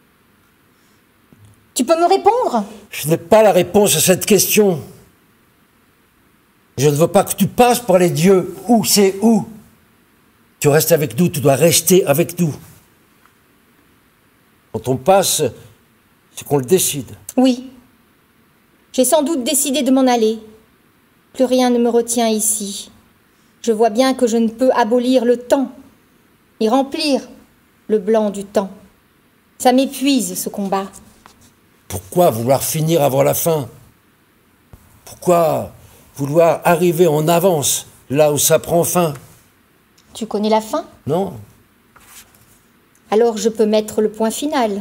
Tu peux me répondre? Je n'ai pas la réponse à cette question. Je ne veux pas que tu passes par les dieux. Où, c'est où? Tu restes avec nous, tu dois rester avec nous. Quand on passe, c'est qu'on le décide. Oui. J'ai sans doute décidé de m'en aller. Plus rien ne me retient ici. Je vois bien que je ne peux abolir le temps, ni remplir le blanc du temps. Ça m'épuise, ce combat. Pourquoi vouloir finir avant la fin? Pourquoi vouloir arriver en avance, là où ça prend fin? Tu connais la fin? Non. Alors je peux mettre le point final.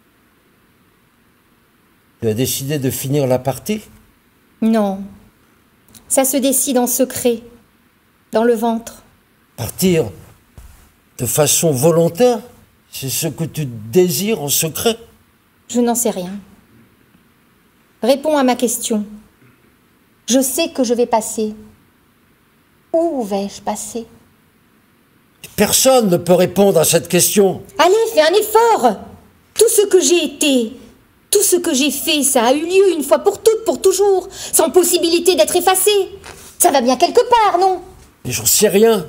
Tu as décidé de finir la partie? Non. Ça se décide en secret, dans le ventre. Partir de façon volontaire? C'est ce que tu désires en secret? Je n'en sais rien. Réponds à ma question. Je sais que je vais passer. Où vais-je passer? Personne ne peut répondre à cette question. Allez, fais un effort! Tout ce que j'ai été, tout ce que j'ai fait, ça a eu lieu une fois pour toutes, pour toujours, sans possibilité d'être effacé. Ça va bien quelque part, non? Mais j'en sais rien.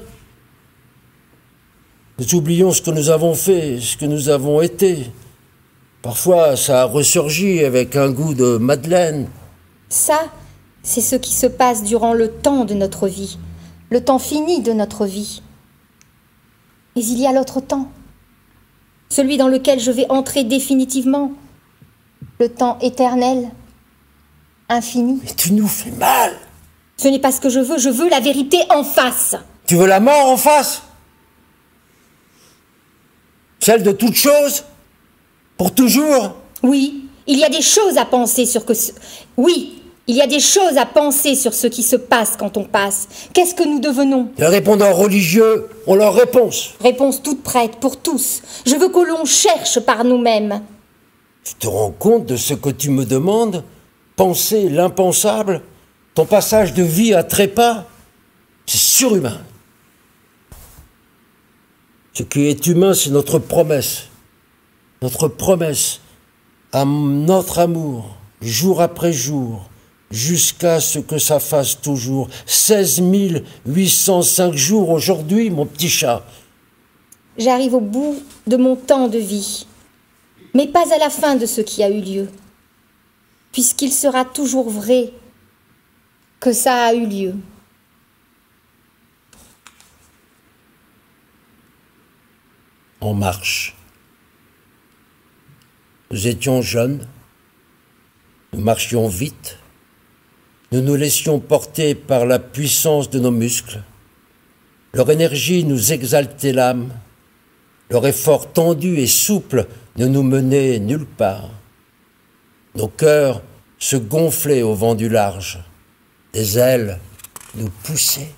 Nous oublions ce que nous avons fait, ce que nous avons été. Parfois, ça a ressurgi avec un goût de madeleine. Ça, c'est ce qui se passe durant le temps de notre vie, le temps fini de notre vie. Mais il y a l'autre temps, celui dans lequel je vais entrer définitivement, le temps éternel, infini. Mais tu nous fais mal. Ce n'est pas ce que je veux, je veux la vérité en face. Tu veux la mort en face? Celle de toute chose? Pour toujours? Oui, il y a des choses à penser sur que ce... Oui, il y a des choses à penser sur ce qui se passe quand on passe. Qu'est-ce que nous devenons? Les répondants religieux ont leur réponse. Réponse toute prête pour tous. Je veux que l'on cherche par nous-mêmes. Tu te rends compte de ce que tu me demandes? Penser l'impensable? Ton passage de vie à trépas? C'est surhumain. Ce qui est humain, c'est notre promesse. Notre promesse à notre amour, jour après jour, jusqu'à ce que ça fasse toujours. seize mille huit cent cinq jours aujourd'hui, mon petit chat. J'arrive au bout de mon temps de vie, mais pas à la fin de ce qui a eu lieu, puisqu'il sera toujours vrai que ça a eu lieu. En marche. Nous étions jeunes, nous marchions vite, nous nous laissions porter par la puissance de nos muscles. Leur énergie nous exaltait l'âme, leur effort tendu et souple ne nous menait nulle part. Nos cœurs se gonflaient au vent du large, des ailes nous poussaient.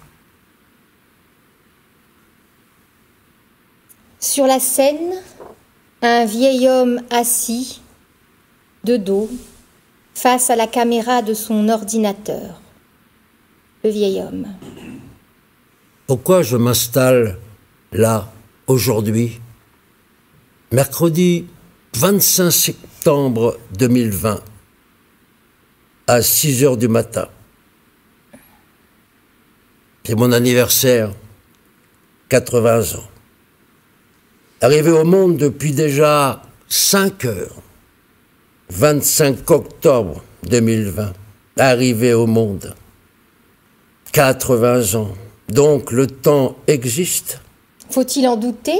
Sur la scène, un vieil homme assis, de dos, face à la caméra de son ordinateur. Le vieil homme. Pourquoi je m'installe là, aujourd'hui, mercredi vingt-cinq septembre deux mille vingt, à six heures du matin? C'est mon anniversaire, quatre-vingts ans. Arrivé au monde depuis déjà cinq heures, vingt-cinq octobre deux mille vingt, arrivé au monde, quatre-vingts ans, donc le temps existe. Faut-il en douter?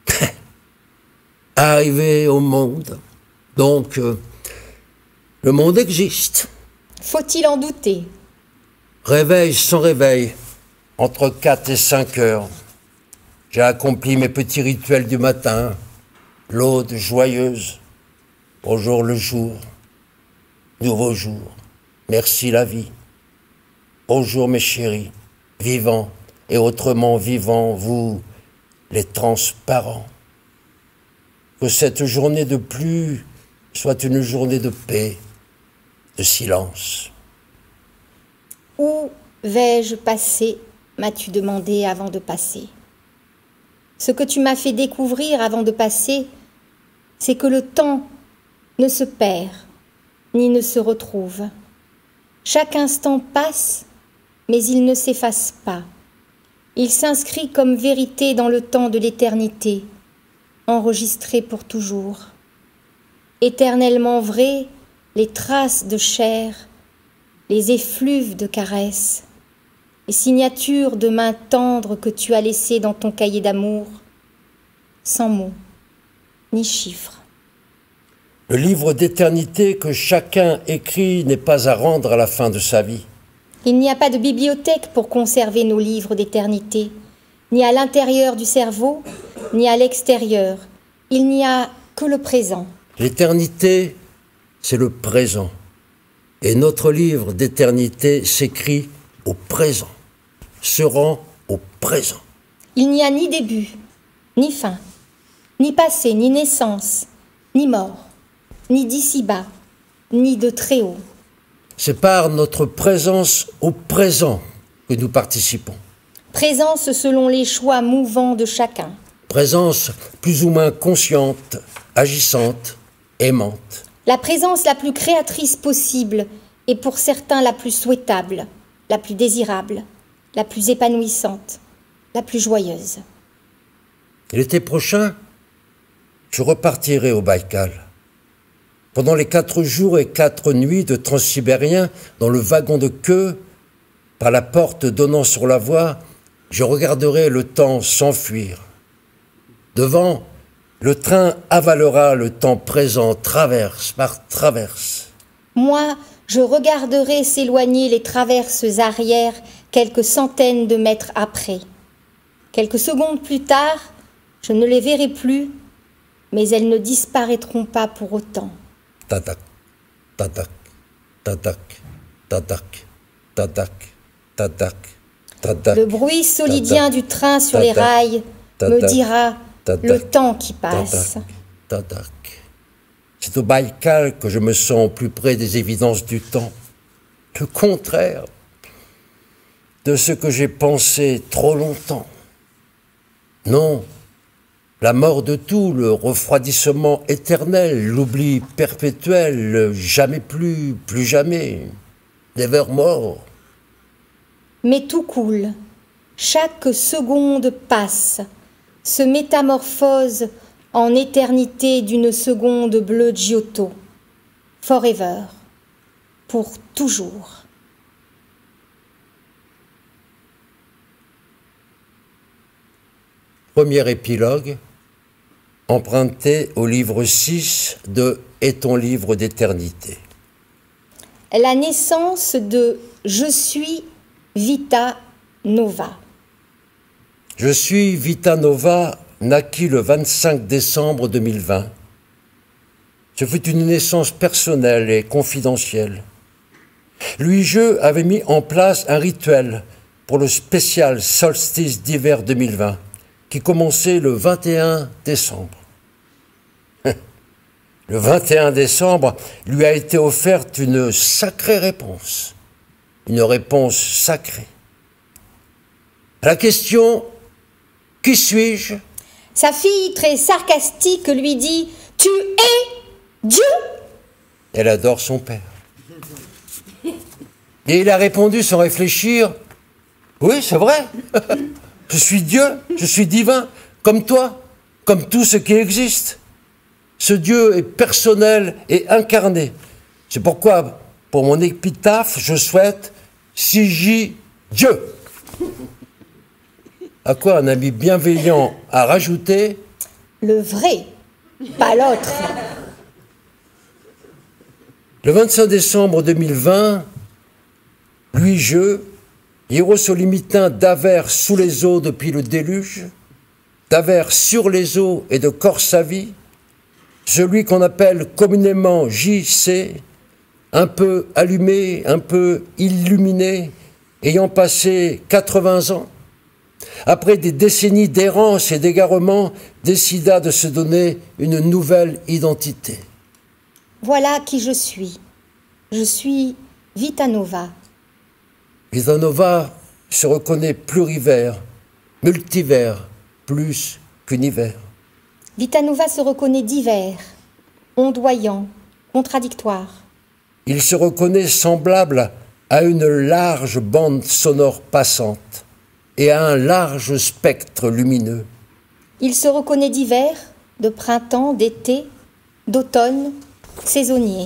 Arrivé au monde, donc euh, le monde existe. Faut-il en douter? Réveil sans réveil, entre quatre et cinq heures. J'ai accompli mes petits rituels du matin, l'aude joyeuse, bonjour le jour, nouveau jour, merci la vie. Bonjour mes chéris, vivants et autrement vivants, vous, les transparents. Que cette journée de pluie soit une journée de paix, de silence. Où vais-je passer, m'as-tu demandé avant de passer. Ce que tu m'as fait découvrir avant de passer, c'est que le temps ne se perd, ni ne se retrouve. Chaque instant passe, mais il ne s'efface pas. Il s'inscrit comme vérité dans le temps de l'éternité, enregistré pour toujours. Éternellement vrai, les traces de chair, les effluves de caresses, les signatures de mains tendres que tu as laissées dans ton cahier d'amour, sans mots ni chiffres. Le livre d'éternité que chacun écrit n'est pas à rendre à la fin de sa vie. Il n'y a pas de bibliothèque pour conserver nos livres d'éternité, ni à l'intérieur du cerveau, ni à l'extérieur. Il n'y a que le présent. L'éternité, c'est le présent. Et notre livre d'éternité s'écrit au présent, se rend au présent. Il n'y a ni début, ni fin, ni passé, ni naissance, ni mort, ni d'ici-bas, ni de très haut. C'est par notre présence au présent que nous participons. Présence selon les choix mouvants de chacun. Présence plus ou moins consciente, agissante, aimante. La présence la plus créatrice possible et pour certains la plus souhaitable, la plus désirable, la plus épanouissante, la plus joyeuse. L'été prochain, je repartirai au Baïkal. Pendant les quatre jours et quatre nuits de transsibérien dans le wagon de queue, par la porte donnant sur la voie, je regarderai le temps s'enfuir. Devant, le train avalera le temps présent, traverse par traverse. Moi, je regarderai s'éloigner les traverses arrière quelques centaines de mètres après. Quelques secondes plus tard, je ne les verrai plus, mais elles ne disparaîtront pas pour autant. Tatak, tatak, tatak, tatak, tatak, tatak, tatak. Le bruit solidien du train sur les rails me dira le temps qui passe. Tatak, tatak. C'est au Baïkal que je me sens au plus près des évidences du temps. Le contraire de ce que j'ai pensé trop longtemps. Non, la mort de tout, le refroidissement éternel, l'oubli perpétuel, le jamais plus, plus jamais, nevermore. Mais tout coule, chaque seconde passe, se métamorphose en éternité d'une seconde bleue Giotto, forever, pour toujours. Premier épilogue, emprunté au livre six de « Et ton livre d'éternité ». La naissance de « Je suis Vita Nova ». Je suis Vita Nova, naquit le vingt-cinq décembre deux mille vingt. Ce fut une naissance personnelle et confidentielle. Louis-Jeu avait mis en place un rituel pour le spécial solstice d'hiver deux mille vingt, qui commençait le vingt et un décembre. Le vingt et un décembre lui a été offerte une sacrée réponse, une réponse sacrée. À la question « Qui suis-je » Sa fille, très sarcastique, lui dit « Tu es Dieu !» Elle adore son père. Et il a répondu sans réfléchir « Oui, c'est vrai, je suis Dieu, je suis divin, comme toi, comme tout ce qui existe. Ce Dieu est personnel et incarné. C'est pourquoi, pour mon épitaphe, je souhaite « Si j'y Dieu ». À quoi un ami bienveillant a rajouté « Le vrai, pas l'autre ». Le vingt-cinq décembre deux mille vingt, Louis-Jeu, hierosolimitain d'Avers sous les eaux depuis le déluge, d'Avers sur les eaux et de Corsavie, celui qu'on appelle communément J C, un peu allumé, un peu illuminé, ayant passé quatre-vingts ans, après des décennies d'errance et d'égarement, décida de se donner une nouvelle identité. Voilà qui je suis. Je suis Vitanova. Vitanova se reconnaît plurivers, multivers, plus qu'univers. Vitanova se reconnaît divers, ondoyant, contradictoire. Il se reconnaît semblable à une large bande sonore passante et à un large spectre lumineux. Il se reconnaît d'hiver, de printemps, d'été, d'automne, saisonnier.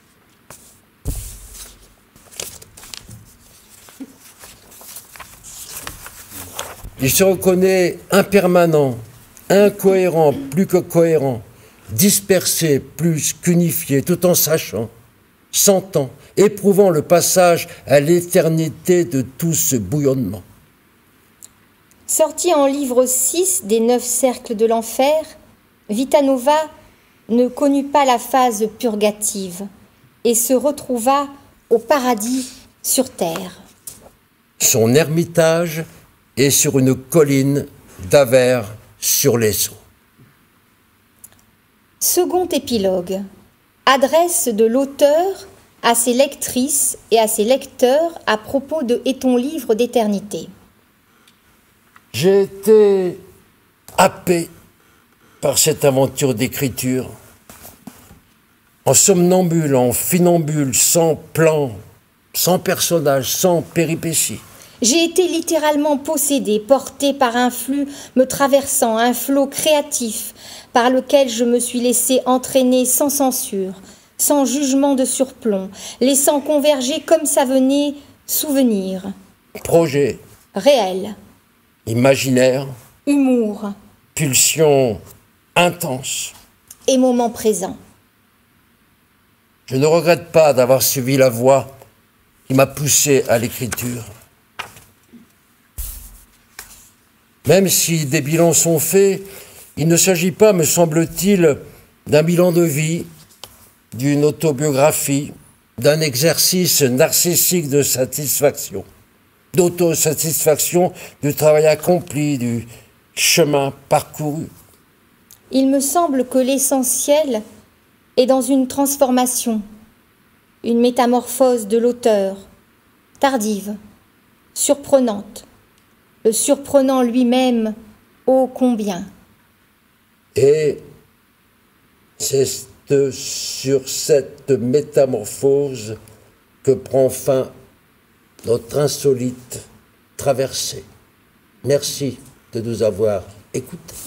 Il se reconnaît impermanent, incohérent plus que cohérent, dispersé plus qu'unifié, tout en sachant, sentant, éprouvant le passage à l'éternité de tout ce bouillonnement. Sorti en livre six des neuf cercles de l'enfer, Vitanova ne connut pas la phase purgative et se retrouva au paradis sur terre. Son ermitage est sur une colline d'Avers sur les eaux. Second épilogue. Adresse de l'auteur à ses lectrices et à ses lecteurs à propos de Et ton livre d'éternité. J'ai été happé par cette aventure d'écriture, en somnambule, en funambule, sans plan, sans personnage, sans péripéties. J'ai été littéralement possédé, porté par un flux me traversant, un flot créatif par lequel je me suis laissé entraîner sans censure, sans jugement de surplomb, laissant converger comme ça venait souvenir. Projet. Réel. Imaginaire. Humour. Pulsion intense. Et moment présent. Je ne regrette pas d'avoir suivi la voie qui m'a poussé à l'écriture. Même si des bilans sont faits, il ne s'agit pas, me semble-t-il, d'un bilan de vie, d'une autobiographie, d'un exercice narcissique de satisfaction, d'autosatisfaction du travail accompli, du chemin parcouru. Il me semble que l'essentiel est dans une transformation, une métamorphose de l'auteur, tardive, surprenante, le surprenant lui-même, ô combien. Et c'est sur cette métamorphose que prend fin notre insolite traversée. Merci de nous avoir écoutés.